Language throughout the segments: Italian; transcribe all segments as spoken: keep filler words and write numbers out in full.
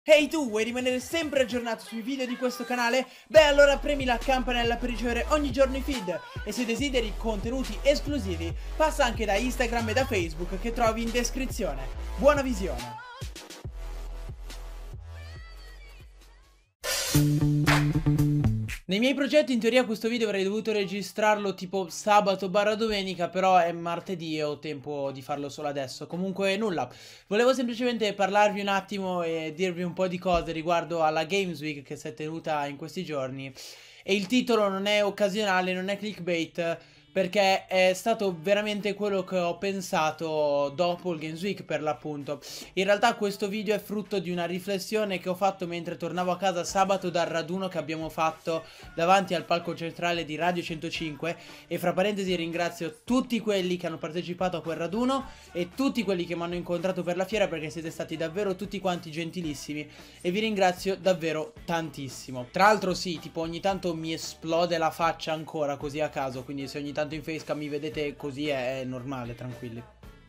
Ehi tu, vuoi rimanere sempre aggiornato sui video di questo canale? Beh, allora premi la campanella per ricevere ogni giorno i feed e se desideri contenuti esclusivi passa anche da Instagram e da Facebook che trovi in descrizione. Buona visione! Nei miei progetti in teoria questo video avrei dovuto registrarlo tipo sabato barra domenica, però è martedì e ho tempo di farlo solo adesso. Comunque nulla, volevo semplicemente parlarvi un attimo e dirvi un po' di cose riguardo alla Games Week che si è tenuta in questi giorni. E il titolo non è occasionale, non è clickbait, perché è stato veramente quello che ho pensato dopo il Games Week per l'appunto. In realtà questo video è frutto di una riflessione che ho fatto mentre tornavo a casa sabato dal raduno che abbiamo fatto davanti al palco centrale di Radio centocinque. E fra parentesi ringrazio tutti quelli che hanno partecipato a quel raduno e tutti quelli che mi hanno incontrato per la fiera, perché siete stati davvero tutti quanti gentilissimi e vi ringrazio davvero tantissimo. Tra l'altro sì, tipo ogni tanto mi esplode la faccia ancora così a caso, quindi se ogni tanto in facecam mi vedete così è, è normale, tranquilli.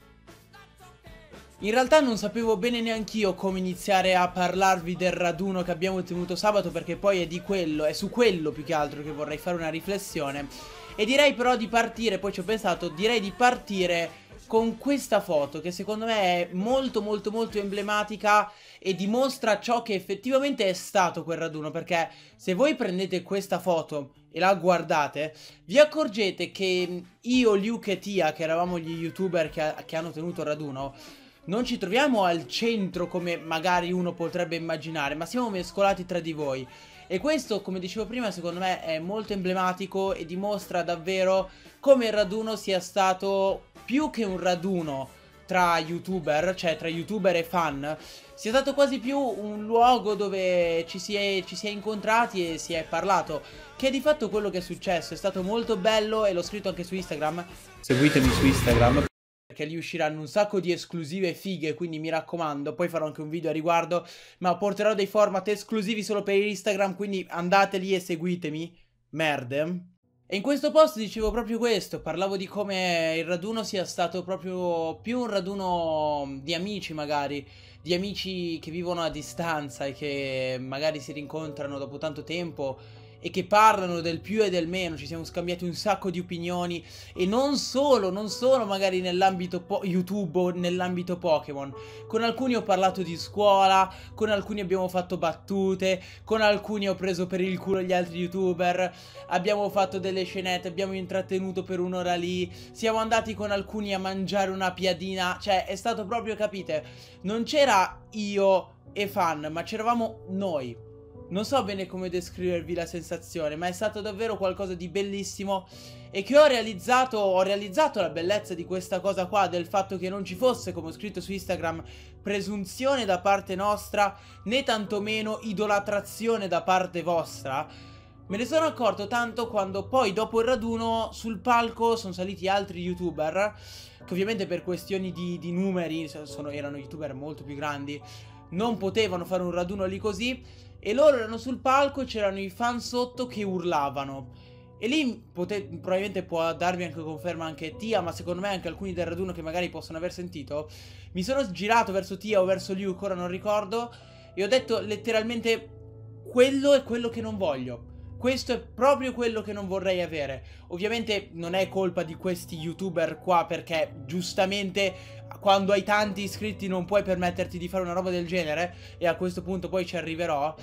In realtà non sapevo bene neanch'io come iniziare a parlarvi del raduno che abbiamo tenuto sabato, perché poi è di quello, è su quello più che altro che vorrei fare una riflessione. E direi però di partire, poi ci ho pensato, direi di partire con questa foto che secondo me è molto molto molto emblematica e dimostra ciò che effettivamente è stato quel raduno, perché se voi prendete questa foto e la guardate vi accorgete che io, Luke e Tia, che eravamo gli youtuber che, che hanno tenuto il raduno, non ci troviamo al centro come magari uno potrebbe immaginare, ma siamo mescolati tra di voi. E questo, come dicevo prima, secondo me è molto emblematico e dimostra davvero come il raduno sia stato più che un raduno tra youtuber, cioè tra youtuber e fan, sia stato quasi più un luogo dove ci si è, ci si è incontrati e si è parlato, che è di fatto quello che è successo. È stato molto bello e l'ho scritto anche su Instagram. Seguitemi su Instagram, perché lì usciranno un sacco di esclusive fighe, quindi mi raccomando, poi farò anche un video a riguardo, ma porterò dei format esclusivi solo per Instagram, quindi andate lì e seguitemi, merde. E in questo post dicevo proprio questo, parlavo di come il raduno sia stato proprio più un raduno di amici magari, di amici che vivono a distanza e che magari si rincontrano dopo tanto tempo e che parlano del più e del meno. Ci siamo scambiati un sacco di opinioni e non solo, non solo magari nell'ambito YouTube o nell'ambito Pokémon. Con alcuni ho parlato di scuola, con alcuni abbiamo fatto battute, con alcuni ho preso per il culo gli altri YouTuber, abbiamo fatto delle scenette, abbiamo intrattenuto per un'ora lì, siamo andati con alcuni a mangiare una piadina, cioè è stato proprio, capite, non c'era io e fan, ma c'eravamo noi. Non so bene come descrivervi la sensazione, ma è stato davvero qualcosa di bellissimo e che ho realizzato, ho realizzato la bellezza di questa cosa qua, del fatto che non ci fosse, come ho scritto su Instagram, presunzione da parte nostra, né tantomeno idolatrazione da parte vostra. Me ne sono accorto tanto quando poi dopo il raduno sul palco sono saliti altri youtuber, che ovviamente per questioni di, di numeri, sono, erano youtuber molto più grandi, non potevano fare un raduno lì così. E loro erano sul palco e c'erano i fan sotto che urlavano. E lì probabilmente può darvi anche conferma anche Tia, ma secondo me anche alcuni del raduno che magari possono aver sentito. Mi sono girato verso Tia o verso Luke, ora non ricordo, e ho detto letteralmente: quello è quello che non voglio. Questo è proprio quello che non vorrei avere. Ovviamente non è colpa di questi youtuber qua, perché giustamente quando hai tanti iscritti non puoi permetterti di fare una roba del genere, e a questo punto poi ci arriverò.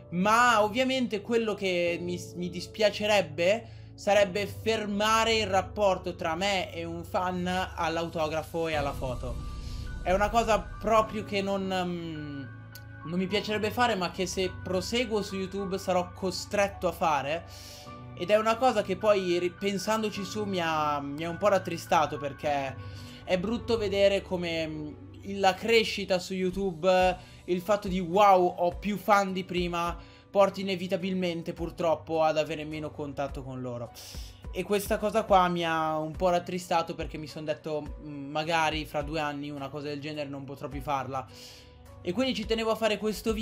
Ma ovviamente quello che mi, mi dispiacerebbe sarebbe fermare il rapporto tra me e un fan all'autografo e alla foto. È una cosa proprio che non... Um, non mi piacerebbe fare, ma che se proseguo su YouTube sarò costretto a fare. Ed è una cosa che poi, pensandoci su, mi ha, mi ha un po' rattristato, perché è brutto vedere come la crescita su YouTube, il fatto di wow, ho più fan di prima, porti inevitabilmente purtroppo ad avere meno contatto con loro. E questa cosa qua mi ha un po' rattristato, perché mi sono detto magari fra due anni una cosa del genere non potrò più farla. E quindi ci tenevo a fare questo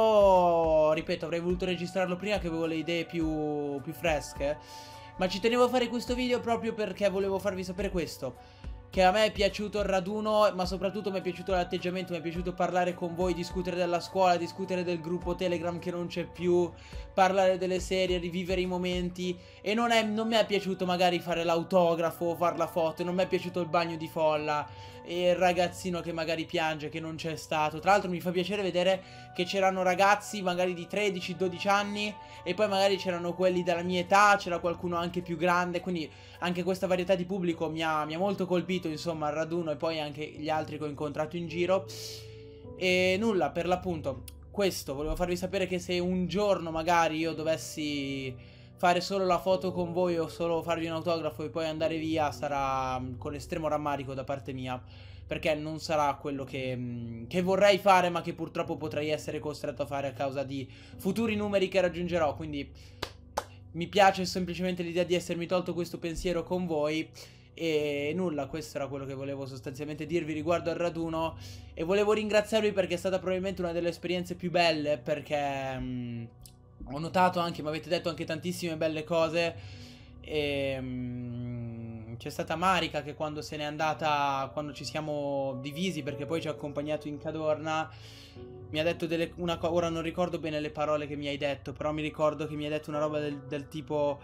video, ripeto, avrei voluto registrarlo prima che avevo le idee più, più fresche, ma ci tenevo a fare questo video proprio perché volevo farvi sapere questo. che a me è piaciuto il raduno, ma soprattutto mi è piaciuto l'atteggiamento, mi è piaciuto parlare con voi, discutere della scuola, discutere del gruppo Telegram che non c'è più, parlare delle serie, rivivere i momenti. E non, è, non mi è piaciuto magari fare l'autografo, fare la foto, non mi è piaciuto il bagno di folla e il ragazzino che magari piange che non c'è stato. Tra l'altro mi fa piacere vedere che c'erano ragazzi magari di tredici dodici anni e poi magari c'erano quelli della mia età, c'era qualcuno anche più grande, quindi anche questa varietà di pubblico mi ha, mi ha molto colpito, insomma, al raduno, e poi anche gli altri che ho incontrato in giro. E nulla, per l'appunto, questo, volevo farvi sapere che se un giorno magari io dovessi fare solo la foto con voi o solo farvi un autografo e poi andare via, sarà con estremo rammarico da parte mia, perché non sarà quello che, che vorrei fare, ma che purtroppo potrei essere costretto a fare a causa di futuri numeri che raggiungerò. Quindi mi piace semplicemente l'idea di essermi tolto questo pensiero con voi. E nulla, questo era quello che volevo sostanzialmente dirvi riguardo al raduno. E volevo ringraziarvi perché è stata probabilmente una delle esperienze più belle, perché mh, ho notato anche, mi avete detto anche tantissime belle cose. E mh, c'è stata Marica che quando se n'è andata, quando ci siamo divisi, perché poi ci ha accompagnato in Cadorna, mi ha detto delle, una cosa, ora non ricordo bene le parole che mi hai detto, però mi ricordo che mi hai detto una roba del, del tipo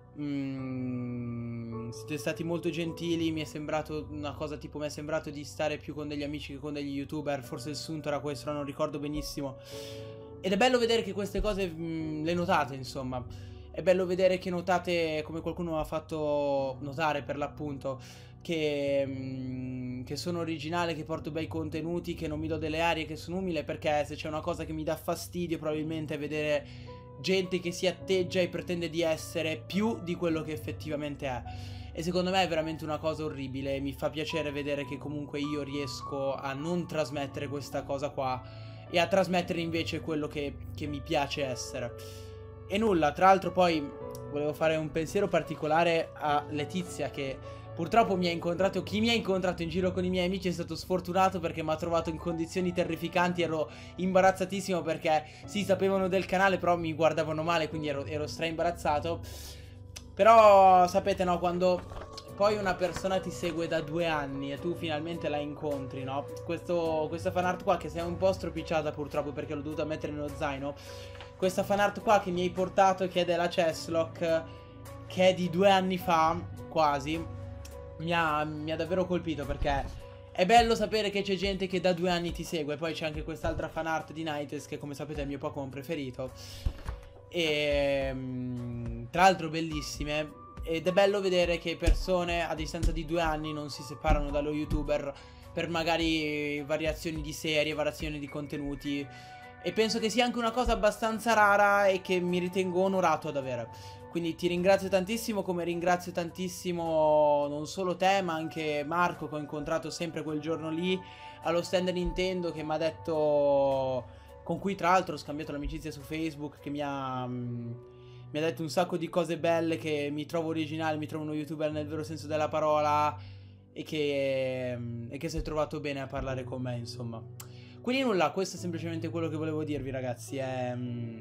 mm, siete stati molto gentili, mi è sembrato una cosa tipo, mi è sembrato di stare più con degli amici che con degli youtuber, forse il sunto era questo, non ricordo benissimo. Ed è bello vedere che queste cose mh, le notate, insomma. È bello vedere che notate, come qualcuno ha fatto notare per l'appunto, che, mh, che sono originale, che porto bei contenuti, che non mi do delle arie, che sono umile, perché se c'è una cosa che mi dà fastidio probabilmente è vedere gente che si atteggia e pretende di essere più di quello che effettivamente è. E secondo me è veramente una cosa orribile e mi fa piacere vedere che comunque io riesco a non trasmettere questa cosa qua e a trasmettere invece quello che, che mi piace essere. E nulla, tra l'altro poi volevo fare un pensiero particolare a Letizia, che purtroppo mi ha incontrato, chi mi ha incontrato in giro con i miei amici è stato sfortunato perché mi ha trovato in condizioni terrificanti, ero imbarazzatissimo perché sì, sapevano del canale però mi guardavano male, quindi ero, ero stra imbarazzato. Però sapete, no, quando poi una persona ti segue da due anni e tu finalmente la incontri, no? Questo, questa fanart qua che si è un po' stropicciata purtroppo perché l'ho dovuta mettere nello zaino. Questa fanart qua che mi hai portato, che è della Chesslock, che è di due anni fa, quasi, mi ha, mi ha davvero colpito perché è bello sapere che c'è gente che da due anni ti segue. Poi c'è anche quest'altra fanart di Nightes che come sapete è il mio Pokémon preferito. E tra l'altro bellissime. Ed è bello vedere che persone a distanza di due anni non si separano dallo youtuber per magari variazioni di serie, variazioni di contenuti. E penso che sia anche una cosa abbastanza rara e che mi ritengo onorato ad avere. Quindi ti ringrazio tantissimo, come ringrazio tantissimo non solo te ma anche Marco, che ho incontrato sempre quel giorno lì allo stand Nintendo, che mi ha detto, con cui tra l'altro ho scambiato l'amicizia su Facebook, che mi ha, mi ha detto un sacco di cose belle, che mi trovo originale, mi trovo uno youtuber nel vero senso della parola e che, e che si è trovato bene a parlare con me, insomma. Quindi nulla, questo è semplicemente quello che volevo dirvi, ragazzi. È,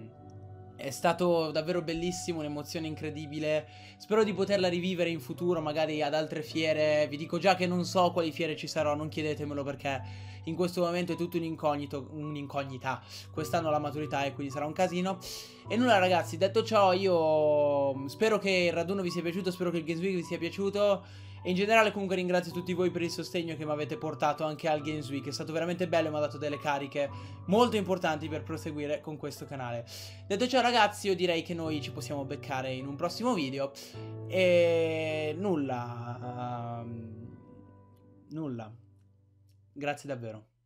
è stato davvero bellissimo, un'emozione incredibile. Spero di poterla rivivere in futuro, magari ad altre fiere. Vi dico già che non so quali fiere ci sarò, non chiedetemelo perché in questo momento è tutto un incognito, un'incognita. Quest'anno la maturità e quindi sarà un casino. E nulla, ragazzi, detto ciò, io spero che il raduno vi sia piaciuto, spero che il Games Week vi sia piaciuto. E in generale comunque ringrazio tutti voi per il sostegno che mi avete portato anche al Games Week. È stato veramente bello e mi ha dato delle cariche molto importanti per proseguire con questo canale. Detto ciò, ragazzi, io direi che noi ci possiamo beccare in un prossimo video. E nulla. Uh, nulla. Grazie davvero.